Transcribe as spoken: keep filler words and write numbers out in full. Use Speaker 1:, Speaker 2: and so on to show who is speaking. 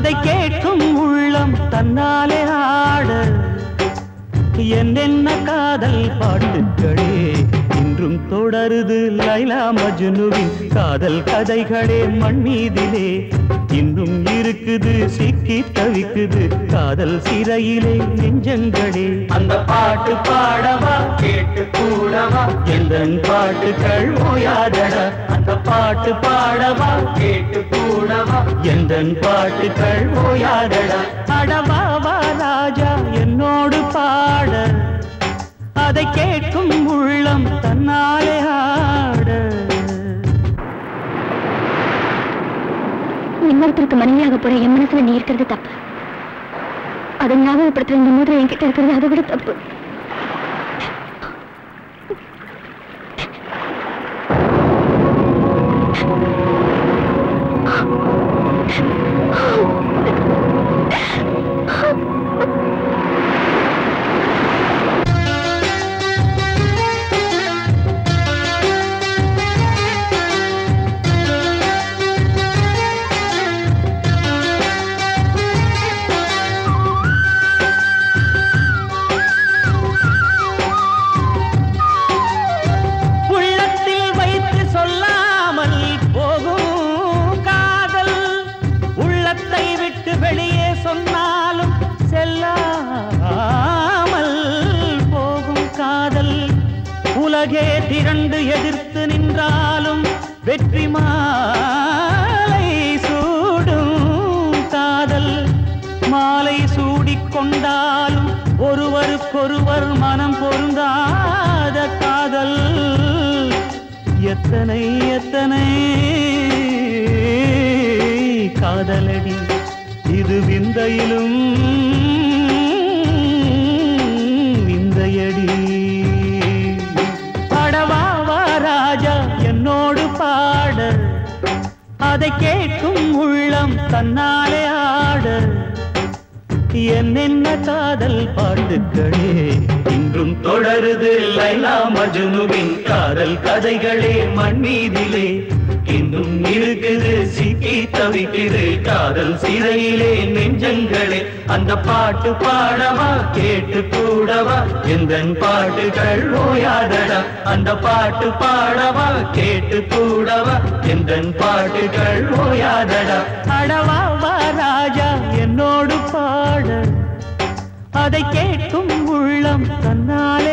Speaker 1: அதை கேட்கும் உள்ளம் தன்னாலே ஆட என்னென்ன காதல் பாட்டுக்களே இன்றும் தொடருது லைலா மஜ்னுவின் காதல் கதைகளே மண் மீதிலே இன்னும் இருக்குது சிக்கி தவிக்குது காதல் சிறையிலே நெஞ்சங்களே அந்த பாட்டு பாடவா கேட்டு கூடவா எந்தன் பாட்டுக்கள் ஓயாதடா அந்த பாட்டு பாடவா கேட்டு கூடவா எந்தன் பாட்டுக்கள் ஓயாதடா அடவாவா ராஜா என்னோடு பாட அதை கேட்கும் உள்ளம் தன்னாலே ஆட
Speaker 2: இன்னொருத்தருக்கு மனைவியாக போற என் மனசுல நீ இருக்கிறது தப்பு அதை ஞாபகப்படுத்துற இந்த மூட்டை என்கிட்ட இருக்கிறது அதை விட தப்பு
Speaker 1: உலகே திரண்டு எதிர்த்து நின்றாலும் வெற்றி மாலை சூடும் காதல் மாலை சூடிக்கொண்டாலும் ஒருவருக்கொருவர் மனம் பொருந்தாத காதல் எத்தனை எத்தனை காதலடி இது விந்தையிலும் விந்தையடி என்னோடு பாட அதை கேட்கும் உள்ளம் தன்னாலே ஆட என்னென்ன காதல் பாட்டுக்களே இன்றும் தொடருது லைலா மஜ்னுவின் காதல் கதைகளே மண் மீதிலே இன்னும் இருக்குது சிக்கி தவிக்குது காதல் சிறையிலே நெஞ்சங்களே அந்த பாட்டு பாடவா கேட்டு கூடவா எந்தன் பாட்டுகள் ஓயாதடா அந்த பாட்டு பாடவா கேட்டு கூடவா எந்தன் பாட்டுகள் ஓயாதடா அடவாவா ராஜா என்னோடு பாட அதை கேட்கும் உள்ளம் தன்னாலே